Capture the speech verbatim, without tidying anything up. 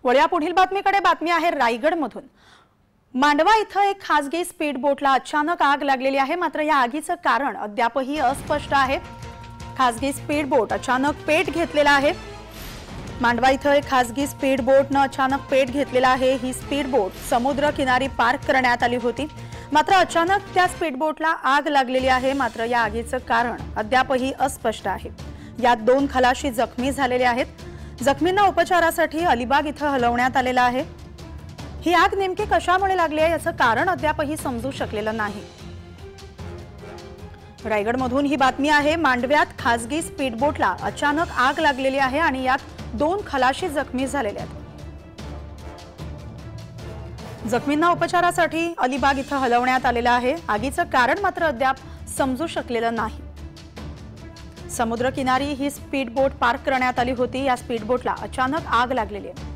वळ्या पुढील बातमीकडे। बातमी आहे रायगडमधून। मांडवा इथं एक खासगी स्पीड बोटला अचानक आग लागलेली आहे, मात्र या आगीचं कारण अद्यापही अस्पष्ट आहे। खासगी स्पीड बोट अचानक पेट घेतलेला आहे। मांडवा इथं एक खासगी स्पीड बोटनं अचानक पेट घेतलेला आहे। ही स्पीड बोट समुद्र किनारी पार्क करण्यात आली होती, मात्र अचानक त्या स्पीड बोटला आग लागलेली आहे। मात्र या आगीचं कारण अद्यापही अस्पष्ट आहे। यात दोन खलाशी जखमी झालेले आहेत। जखमींना उपचारासाठी अलिबाग इथं हलवण्यात आलेलं आहे। ही आग नेमकी कशामुळे लागली आहे याचं कारण अद्यापही समजू शकलेलं नाही। रायगडमधून ही बातमी आहे। मांडव्यात खासगी स्पीड बोटला अचानक आग लागलेली आहे आणि यात दोन खलाशी जखमी झालेले आहेत। जखमींना उपचारासाठी अलिबाग इथं हलवण्यात आलेलं आहे। आगीचं कारण मात्र अद्याप समजू शकलेलं नाही। समुद्र किनारी ही स्पीड बोट पार्क करण्यात आली होती। या स्पीड बोटला अचानक आग लागलेली आहे।